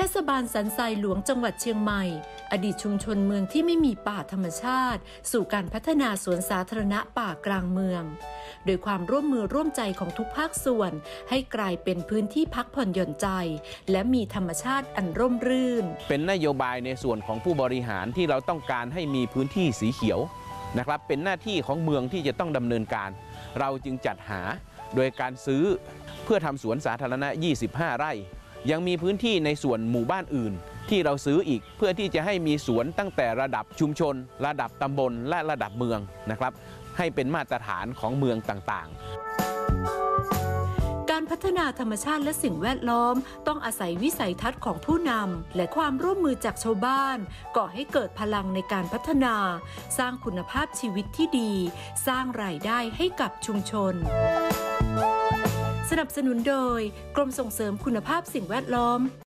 ศบาลสันทรายหลวงจังหวัดเชียงใหม่อดีตชุมชนเมืองที่ไม่มีป่าธรรมชาติสู่การพัฒนาสวนสาธารณะป่ากลางเมืองโดยความร่วมมือร่วมใจของทุกภาคส่วนให้กลายเป็นพื้นที่พักผ่อนหย่อนใจและมีธรรมชาติอันร่มรื่นเป็นนโยบายในส่วนของผู้บริหารที่เราต้องการให้มีพื้นที่สีเขียวนะครับเป็นหน้าที่ของเมืองที่จะต้องดำเนินการเราจึงจัดหาโดยการซื้อเพื่อทำสวนสาธารณะ25 ไร่ยังมีพื้นที่ในส่วนหมู่บ้านอื่นที่เราซื้ออีกเพื่อที่จะให้มีสวนตั้งแต่ระดับชุมชนระดับตำบลและระดับเมืองนะครับให้เป็นมาตรฐานของเมืองต่างๆการพัฒนาธรรมชาติและสิ่งแวดล้อมต้องอาศัยวิสัยทัศน์ของผู้นำและความร่วมมือจากชาวบ้านก่อให้เกิดพลังในการพัฒนาสร้างคุณภาพชีวิตที่ดีสร้างรายได้ให้กับชุมชนสนับสนุนโดยกรมส่งเสริมคุณภาพสิ่งแวดล้อม